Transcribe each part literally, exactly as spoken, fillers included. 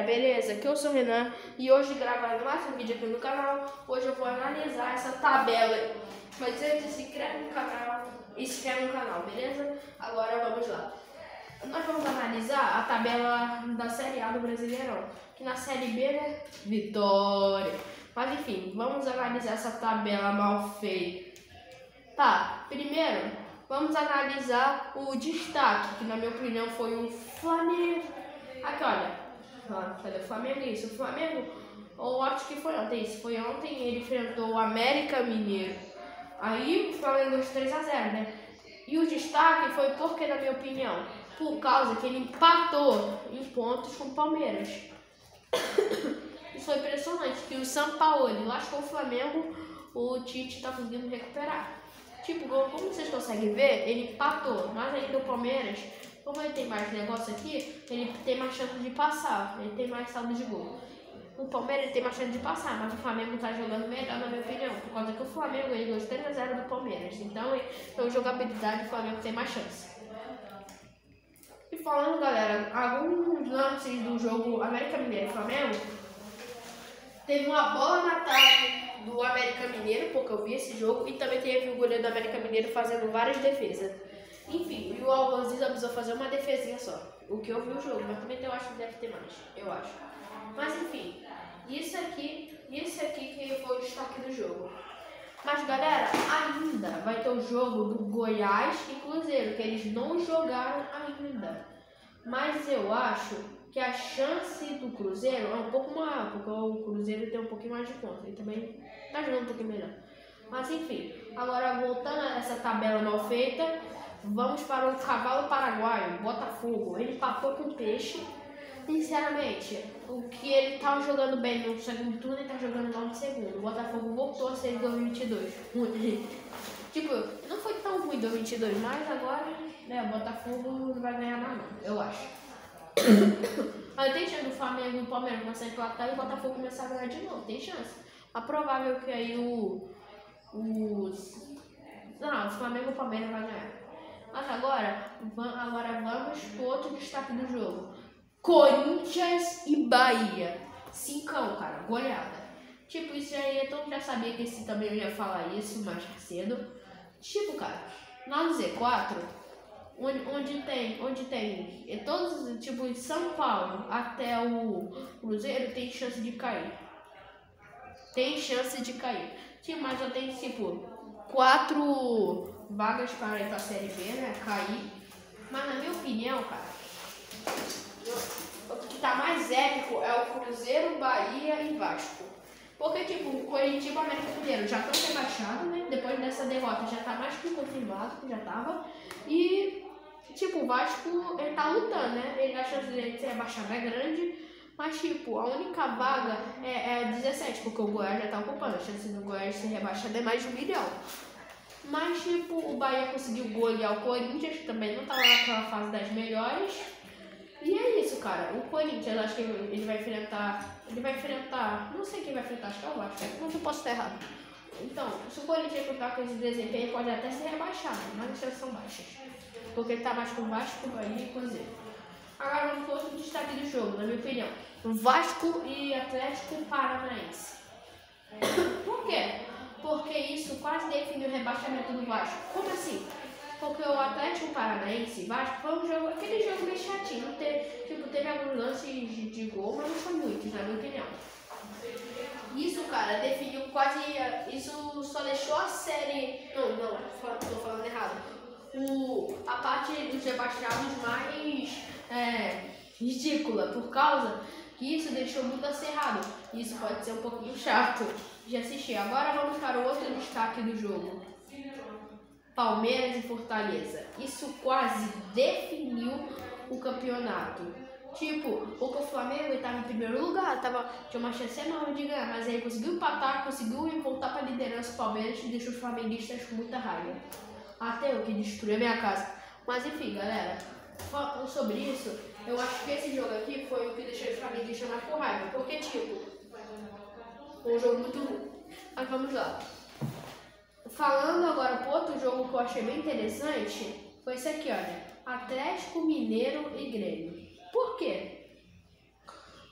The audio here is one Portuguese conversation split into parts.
beleza? Aqui eu sou o Renan e hoje gravando mais um vídeo aqui no canal. Hoje eu vou analisar essa tabela. Mas antes, se inscreve no canal e se inscreve no canal, beleza? Agora vamos lá. Nós vamos analisar a tabela da Série A do Brasileirão. Que na Série B, né? Vitória. Mas enfim, vamos analisar essa tabela mal feita. Tá, primeiro, vamos analisar o destaque, que na minha opinião foi o Flamengo. Aqui, olha, cadê o Flamengo? Isso, o Flamengo, eu acho que foi ontem, isso foi ontem, ele enfrentou o América Mineiro. Aí o Flamengo deu três a zero, né? E o destaque foi porque, na minha opinião, por causa que ele empatou em pontos com o Palmeiras. Isso foi impressionante, que o Sampaoli lascou o Flamengo, o Tite tá conseguindo recuperar. Tipo, como vocês conseguem ver, ele empatou, mas ainda o Palmeiras, como ele tem mais negócio aqui, ele tem mais chance de passar, ele tem mais saldo de gol. O Palmeiras ele tem mais chance de passar, mas o Flamengo tá jogando melhor, na minha opinião, por causa que o Flamengo ele ganhou três a zero do Palmeiras, então, então jogabilidade o Flamengo tem mais chance. E falando, galera, alguns lances do jogo América Mineiro e Flamengo, teve uma bola na trave do América Mineiro, porque eu vi esse jogo, e também teve o goleiro do América Mineiro fazendo várias defesas. Enfim, e o Albanziza precisou fazer uma defesinha só, o que eu vi o jogo, mas também eu acho que deve ter mais, eu acho. Mas enfim, isso aqui, isso aqui que foi o destaque do jogo. Mas galera, ainda vai ter o jogo do Goiás e Cruzeiro, que eles não jogaram ainda. Mas eu acho que a chance do Cruzeiro é um pouco maior, porque o Cruzeiro tem um pouquinho mais de ponto, ele também tá jogando um pouquinho melhor. Mas enfim, agora voltando a essa tabela mal feita, vamos para o cavalo paraguaio, Botafogo. Ele empatou com o Peixe. Sinceramente, o que ele tava jogando bem no segundo turno, ele tá jogando mal no segundo. O Botafogo voltou a ser em dois mil e vinte e dois. Tipo, não foi tão ruim em dois mil e vinte e dois, mas agora, né, o Botafogo não vai ganhar nada, não, eu acho. Mas tem chance do Flamengo e o Palmeiras começar a empatar e o Botafogo começar a ganhar de novo, tem chance. É provável que aí o... Os... Não, o Flamengo e o Palmeiras vai ganhar. Mas agora, agora vamos pro outro destaque do jogo. Corinthians e Bahia. Cincão, cara, goleada. Tipo, isso aí, então já sabia que esse também eu ia falar isso mais cedo. Tipo, cara, lá no Z quatro, onde, onde tem, onde tem, é todos, tipo, de São Paulo até o Cruzeiro tem chance de cair. Tem chance de cair. Tipo, mas já tem, tipo, quatro vagas para ir pra Série B, né, cair. Mas na minha opinião, cara, o que tá mais épico é o Cruzeiro, Bahia e Vasco. Porque, tipo, o Corinthians e o América Mineiro já estão rebaixados, né? Depois dessa derrota já tá mais que confirmado, que já tava. E, tipo, o Vasco, ele tá lutando, né? Ele, a chance dele de ser rebaixado é grande. Mas, tipo, a única vaga é, é dezessete, porque o Goiás já tá ocupando. A chance do Goiás ser rebaixado é mais de um milhão. Mas, tipo, o Bahia conseguiu golear o Corinthians, que também não tava naquela fase das melhores. E é isso, cara. O Corinthians, acho que ele vai enfrentar... Ele vai enfrentar... Não sei quem vai enfrentar, acho que é o Vasco. Mas eu posso estar errado. Então, se o Corinthians enfrentar com esse desempenho, ele pode até ser rebaixado. Mas as chances são baixas. Porque ele tá mais com o Vasco, Bahia e Cruzeiro. Agora vamos para outro destaque do jogo, na minha opinião. Vasco e Atlético Paranaense. Por quê? Porque isso quase definiu o rebaixamento do Vasco. Como assim? Porque o Atlético Paranaense e Vasco foi um jogo, aquele jogo meio chatinho. Não teve, tipo, teve alguns lances de, de gol, mas não foi muitos, na minha opinião. Isso, cara, definiu quase. Isso só deixou a série. Não, não, tô falando errado. O, a parte dos rebaixados mais é, ridícula, por causa que isso deixou muito acirrado. Isso pode ser um pouquinho chato de assistir. Agora vamos para o outro destaque do jogo. Palmeiras e Fortaleza. Isso quase definiu o campeonato. Tipo, porque o Flamengo estava em primeiro lugar, tava, tinha uma chance enorme de ganhar, mas aí conseguiu empatar, conseguiu voltar para a liderança. O Palmeiras deixou os flamenguistas com muita raiva. Até eu que destruí a minha casa. Mas enfim, galera, falando sobre isso, eu acho que esse jogo aqui foi o que deixou os flamenguistas mais com raiva. Porque, tipo, foi um jogo muito ruim. Mas vamos lá. Falando agora para outro jogo que eu achei bem interessante, foi esse aqui, olha. Atlético Mineiro e Grêmio. Por quê?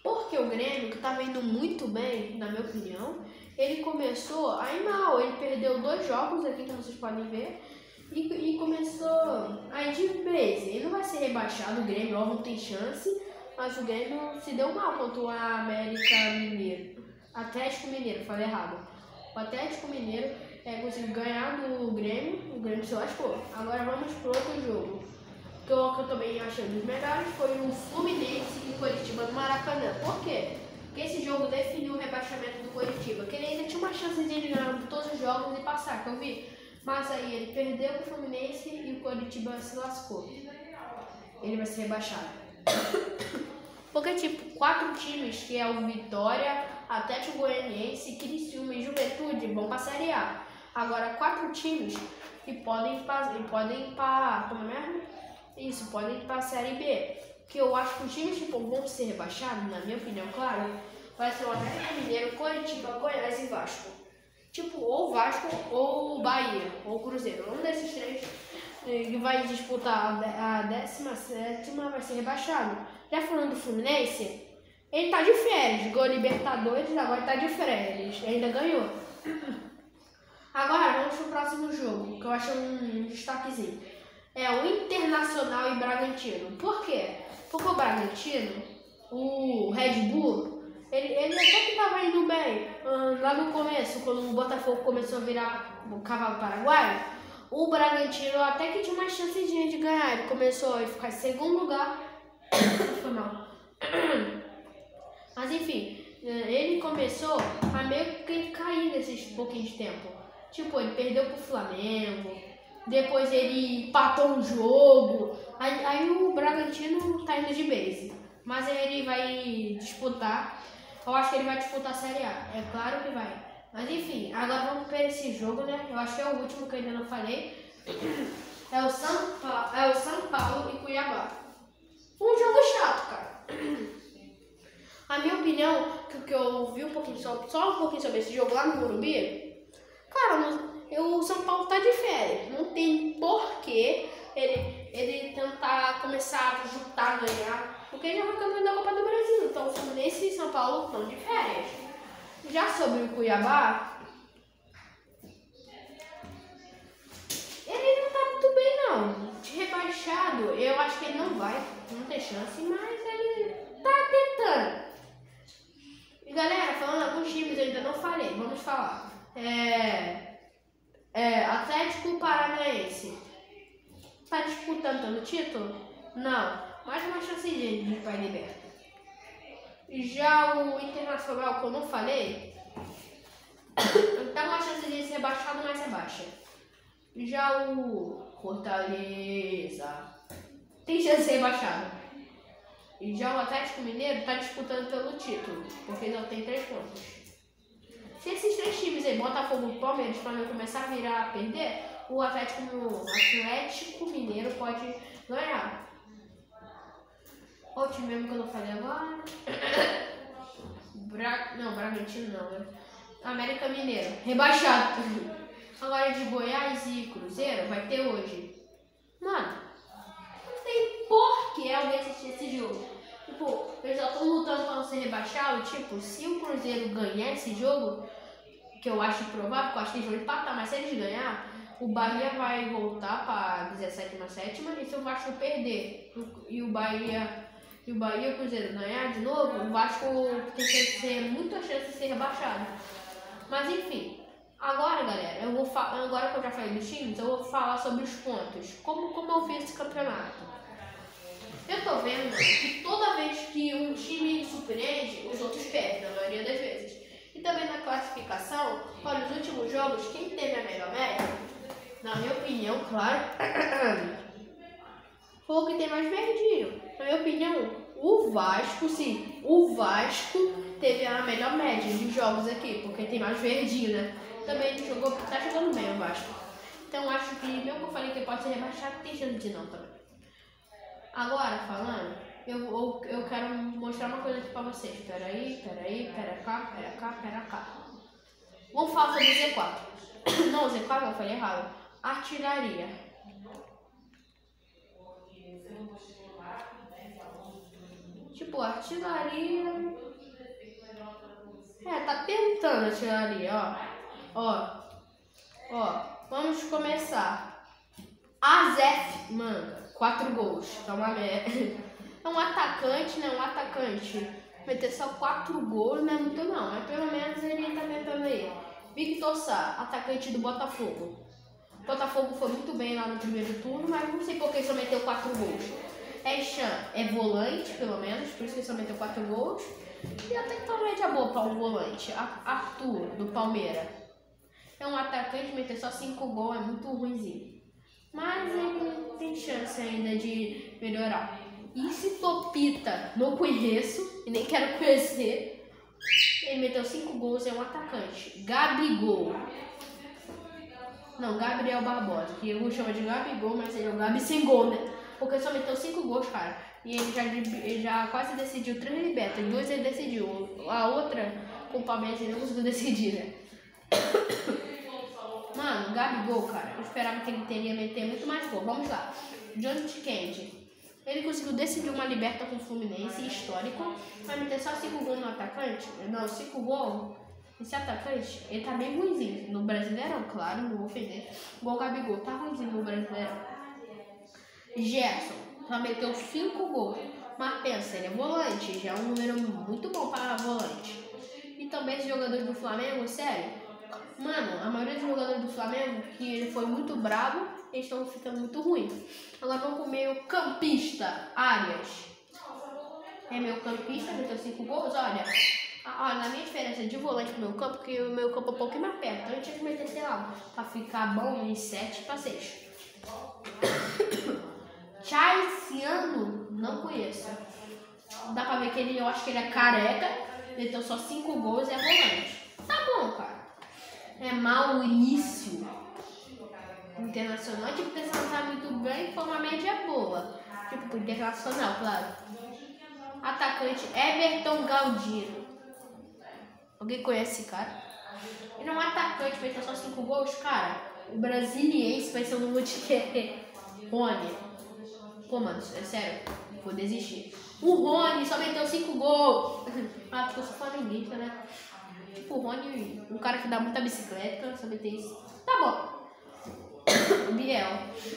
Porque o Grêmio, que estava indo muito bem, na minha opinião, ele começou a ir mal. Ele perdeu dois jogos aqui, como vocês podem ver, e, e começou a ir de vez. Ele não vai ser rebaixado, o Grêmio, ó, não tem chance, mas o Grêmio se deu mal contra o América Mineiro. Atlético Mineiro, falei errado. O Atlético Mineiro é, conseguiu ganhar do Grêmio, o Grêmio se lascou. Agora vamos para outro jogo, que eu, que eu também achei um dos melhores, foi o Fluminense e Coritiba no Maracanã. Por quê? Porque esse jogo definiu o rebaixamento do Coritiba, que ele ainda tinha uma chance de ele ganhar todos os jogos e passar, que eu vi. Mas aí ele perdeu para o Fluminense e o Coritiba se lascou. Ele vai ser rebaixado. Porque, tipo, quatro times, que é o Vitória, Atlético Goianiense, Criciúma e Juventude, vão para a Série A. Agora, quatro times que podem ir podem para... Como é mesmo? Isso, podem ir para a Série B. Que eu acho que os times tipo, vão ser rebaixados, na minha opinião, claro, vai ser o Atlético Mineiro, Coritiba, Goiás e Vasco. Tipo, ou Vasco, ou Bahia, ou Cruzeiro. Um desses três que vai disputar a décima sétima vai ser rebaixado. Já falando do Fluminense, ele tá de férias, ganhou Libertadores, agora tá de férias, ainda ganhou. Agora vamos pro próximo jogo, que eu acho um destaquezinho. É o Internacional e Bragantino. Por quê? Porque o Bragantino, o Red Bull, ele, ele até que estava indo bem. Hum, lá no começo, quando o Botafogo começou a virar o cavalo paraguaio, o Bragantino até que tinha uma chance de ganhar. Ele começou a ficar em segundo lugar. Foi mal. Mas enfim, ele começou a meio que cair nesses pouquinhos de tempo. Tipo, ele perdeu pro Flamengo. Depois ele empatou um jogo, aí, aí o Bragantino tá indo de base. Mas ele vai disputar, eu acho que ele vai disputar a Série A, é claro que vai. Mas enfim, agora vamos para esse jogo, né? Eu acho que é o último que eu ainda não falei. É o São Paulo, é o São Paulo e Cuiabá. Um jogo chato, cara. A minha opinião, que, que eu vi um pouquinho só, só um pouquinho sobre esse jogo lá no Morumbi, cara, não... O São Paulo tá de férias, não tem porquê ele, ele tentar começar a juntar, ganhar, porque ele já foi campeão da Copa do Brasil, então o Fluminense e São Paulo estão de férias. Já sobre o Cuiabá, ele não tá muito bem não, de rebaixado, eu acho que ele não vai, não tem chance, mas ele tá tentando. E galera, falando alguns times eu ainda não falei, vamos falar. É... É, Atlético Paranaense tá disputando pelo título? Não, mais uma chance de ir para a Liberta. Já o Internacional, que eu não falei, tá uma chance de ser rebaixado, mas é baixa. Já o Fortaleza tem chance de ser rebaixado. E já o Atlético Mineiro tá disputando pelo título, porque não tem três pontos. Se esses três times aí, Botafogo e Palmeiras, para não começar a virar a perder, o Atlético, o Atlético Mineiro pode ganhar. O time mesmo que eu não falei agora. Bra... Não, Bragantino não, né? América Mineiro, rebaixado. Agora de Goiás e Cruzeiro vai ter hoje. Mano, não tem porquê alguém assistir esse jogo. Tipo, eles já estão lutando para não ser rebaixado. Tipo, se o Cruzeiro ganhar esse jogo, que eu acho provável, que eu acho que eles vão empatar, mas se eles ganhar, o Bahia vai voltar para a dezessétima sétima, e se o Vasco perder e o Bahia e o Bahia e o Cruzeiro ganhar de novo, o Vasco tem que ter muita chance de ser rebaixado. Mas enfim, agora galera, eu vou falar, agora que eu já falei dos times, eu vou falar sobre os pontos. Como, como eu vi esse campeonato. Eu tô vendo que toda vez que um time surpreende, os outros perdem, na maioria das vezes. E também na classificação, para os últimos jogos, quem teve a melhor média, na minha opinião, claro, foi o que tem mais verdinho. Na minha opinião, o Vasco, sim, o Vasco teve a melhor média de jogos aqui, porque tem mais verdinho, né? Também jogou, tá jogando bem o Vasco. Então acho que, mesmo que eu falei que pode ser rebaixado, tem chance de não também. Agora, falando, eu, eu, eu quero mostrar uma coisa aqui pra vocês. Pera aí, pera aí, pera cá, pera cá, pera cá. Vamos falar sobre o Z quatro. Não, Z quatro eu falei errado. Artilharia. Tipo, artilharia... É, tá tentando atirar ali, ó. Ó. Ó. Vamos começar. Azef Manga, quatro gols. Tá uma merda. É um atacante, né? Um atacante. Meter só quatro gols não é muito não. Mas pelo menos ele tá tentando aí. Victor Sá, atacante do Botafogo. O Botafogo foi muito bem lá no primeiro turno, mas não sei por que só meteu quatro gols. Echan é volante, pelo menos, por isso que só meteu quatro gols. E até que tá média boa para um volante. Arthur, do Palmeiras. É um atacante, meter só cinco gols é muito ruimzinho. Mas ele tem chance ainda de melhorar. E se Topita, não conheço e nem quero conhecer. Ele meteu cinco gols, é um atacante. Gabigol. Não, Gabriel Barbosa, que eu chamo de Gabigol, mas ele é o Gabi sem gol, né? Porque só meteu cinco gols, cara. E ele já, ele já quase decidiu três libertas. Duas ele decidiu. A outra, com o Palmeiras, ele não conseguiu decidir, né? Mano, Gabigol, cara, eu esperava que ele teria meter muito mais gol. Vamos lá. John Candy. Ele conseguiu decidir uma liberta com o Fluminense, histórico. Vai meter só cinco gols no atacante? Não, cinco gols. Esse atacante, ele tá bem ruimzinho. No Brasileirão, claro, não vou ofender. Igual o Gabigol, tá ruimzinho no Brasileirão. Gerson, já meteu cinco gols. Mas pensa, ele é volante, já é um número muito bom para volante. E também os jogadores do Flamengo, sério. Mano, a maioria dos jogadores do Flamengo, que ele foi muito bravo, eles estão ficando muito ruins. Agora vamos pro meio campista, Arias. É meio campista, meteu cinco gols, olha. Olha, na minha diferença de volante pro meu campo, porque o meu campo é um pouquinho mais perto. Então eu tinha que meter, sei lá, pra ficar bom em sete para seis. Chaiciano, não conheço. Dá pra ver que ele, eu acho que ele é careca, meteu só cinco gols e é volante. Tá bom, cara. É Maurício. Internacional, tipo, pensar não tá muito bem, foi uma média boa. Tipo, pro internacional, claro. Atacante Everton Galdino. Alguém conhece esse cara? Ele é um atacante, meteu só cinco gols, cara. O brasiliense vai ser um número de quê? Rony. Pô, mano, é sério, vou desistir. O Rony só meteu cinco gols. Ah, porque eu sou flamenguista, né? Tipo, o Rony, um cara que dá muita bicicleta, só meteu isso. Tá bom. Biel.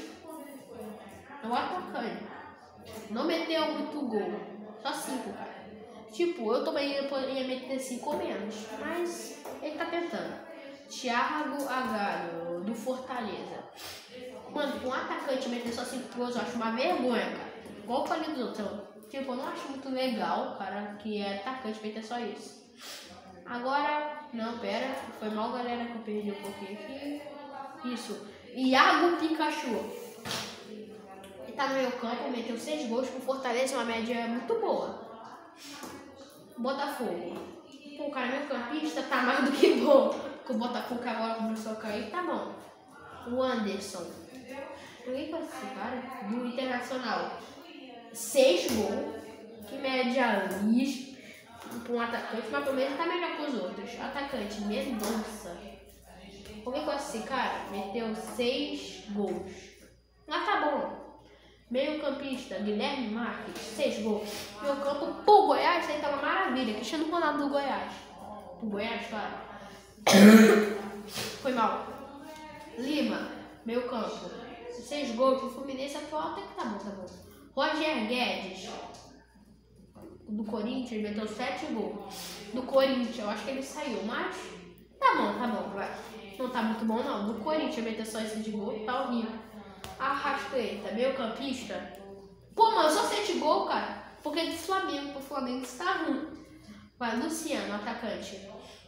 É um atacante. Não meteu muito gol. Só cinco, cara. Tipo, eu também ia meter cinco ou menos. Mas ele tá tentando. Thiago Agalho, do Fortaleza. Mano, um atacante meter só cinco gols, eu acho uma vergonha, cara. Igual eu falei dos outros. Tipo, eu não acho muito legal, cara, que é atacante meter só isso. Agora, não, pera. Foi mal, galera, que eu perdi um pouquinho aqui. Isso. Iago Pikachu. Ele tá no meu campo, meteu seis gols com Fortaleza, uma média muito boa. Botafogo. Pô, o cara meu campista tá mais do que bom. Com o Botafogo que agora começou a cair, tá bom. O Anderson. Ninguém conhece esse cara? Do Internacional. Seis gols. Que média lixo. Pra um atacante, mas pelo menos tá melhor que os outros. Atacante, Mendonça. Alguém conhece esse cara? Meteu seis gols. Mas tá bom. Meio campista, Guilherme Marques, seis gols. Meu campo, pro Goiás, aí tá uma maravilha. Cristiano Ronaldo do Goiás. Pro Goiás, claro. Foi mal. Lima, meu campo. Seis gols. O Fluminense atual até que tá bom, tá bom. Roger Guedes, do Corinthians, meteu sete gols. Do Corinthians, eu acho que ele saiu, mas tá bom, tá bom, vai. Não tá muito bom, não. Do Corinthians, meteu só esse de gol, tá horrível. Arrascaeta, meio campista. Pô, mano, só sete gols, cara. Porque do Flamengo, pro Flamengo está ruim. Vai, Luciano, atacante.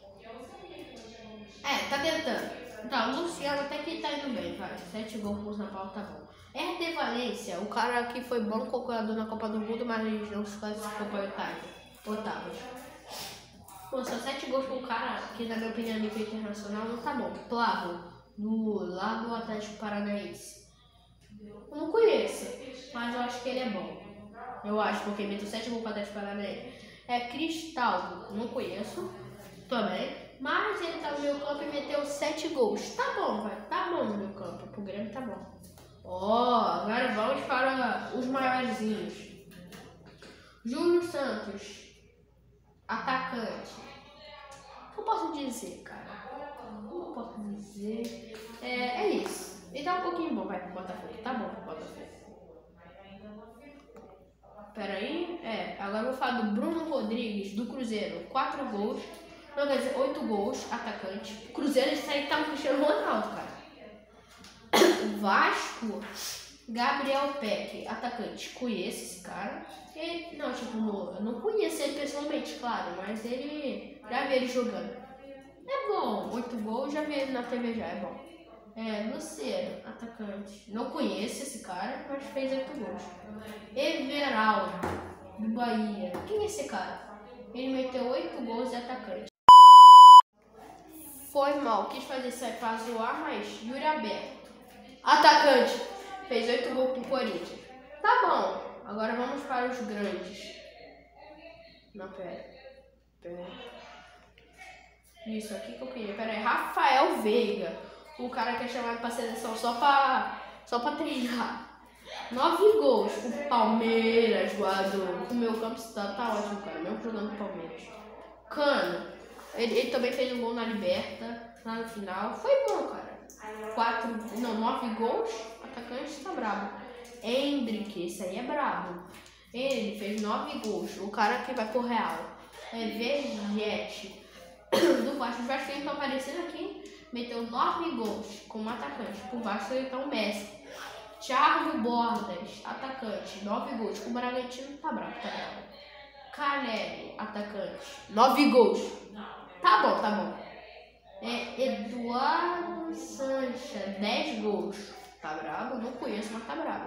É, tá tentando. Tá, o Luciano até que tá indo bem, vai. sete gols pro São Paulo, tá bom. R D Valência, o cara que foi bom concorredor na Copa do Mundo, mas não se classificou para oitavos. Pô, só sete gols pro cara, que na minha opinião, nível internacional, não tá bom. Plavo, do lá do Atlético Paranaense. Eu não conheço, mas eu acho que ele é bom. Eu acho, porque meteu sete gols para o Atlético Paranaense. É Cristaldo, não conheço também. Mas ele tá no meu campo e meteu sete gols. Tá bom, vai. Tá bom no meu campo. Pro Grêmio tá bom. Ó, oh, agora vamos para os maiorzinhos. Júlio Santos, atacante. O que eu posso dizer, cara? O que eu posso dizer? É, é isso. E tá um pouquinho bom, vai pro Botafogo. Tá bom pro Botafogo. Pera aí. É, agora eu vou falar do Bruno Rodrigues, do Cruzeiro. Quatro gols. Não, quer dizer, oito gols, atacante. O Cruzeiro, isso aí tá no Cristiano Ronaldo, cara. Vasco, Gabriel Peck, atacante. Conheço esse cara. Ele, não, tipo, eu não conheço ele pessoalmente, claro, mas ele, já vi ele jogando. É bom, oito gols, já vi ele na T V já, é bom. É, Luciano, atacante. Não conheço esse cara, mas fez oito gols. Everaldo, do Bahia. Quem é esse cara? Ele meteu oito gols e atacante. Foi mal, quis fazer isso aí pra zoar, mas Yuri Alberto, atacante, fez oito gols pro Corinthians. Tá bom, agora vamos para os grandes. Não, pera. Pera. Isso aqui que eu queria. Pera aí, Rafael Veiga. O cara que é chamado pra seleção só pra, só pra treinar. Nove gols pro Palmeiras, jogador. O meu campo tá, tá ótimo, cara. Mesmo jogando pro Palmeiras. Cano. Ele, ele também fez um gol na Liberta, lá no final. Foi bom, cara. Quatro, não, nove gols. Atacante tá brabo. Hendrick, esse aí é brabo. Ele fez nove gols. O cara que vai pro Real. É Vegete. Do Vasco. Os Vasco estão aparecendo aqui. Meteu nove gols como atacante. O Vasco ele tá o Messi. Thiago Bordas, atacante. nove gols. O Bragantino tá bravo, tá bravo. Caleri, atacante. nove gols. Tá bom, tá bom. É Eduardo Sancha, dez gols. Tá bravo? Não conheço, mas tá bravo.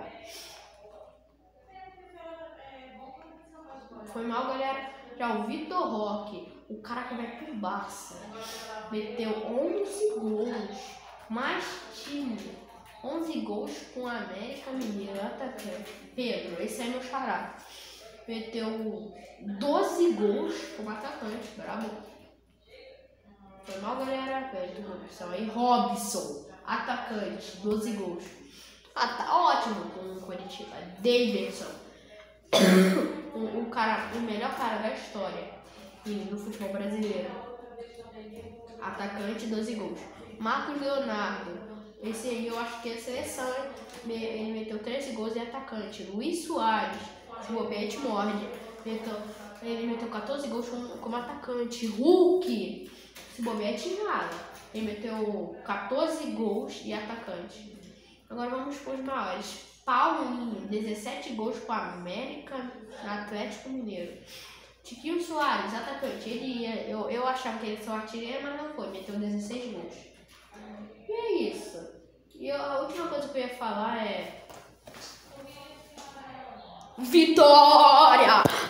Foi mal, galera. Já o Vitor Roque, o cara que vai pro Barça, meteu onze gols. Mais time. onze gols com a América Mineiro, atacante. Pedro, esse aí é meu xará. Meteu doze gols como atacante, brabo. Foi mal, galera. Robson aí. Robson, atacante, doze gols. Ah, tá ótimo com o Coritiba. Davidson, o, o, cara, o melhor cara da história do futebol brasileiro. Atacante, doze gols. Marcos Leonardo, esse aí eu acho que é seleção. Ele meteu treze gols e atacante. Luiz Soares, se bobear, te morde. Meteu, ele meteu quatorze gols como, como atacante. Hulk, se bobear, te rala. Ele meteu quatorze gols e atacante. Agora vamos para os maiores. Paulinho, dezessete gols com a América Atlético Mineiro. Tiquinho Soares, atacante. Ele ia, eu, eu achava que ele só artilheiro, mas não foi. Meteu dezesseis gols. E é isso. E a última coisa que eu ia falar é... Vitória!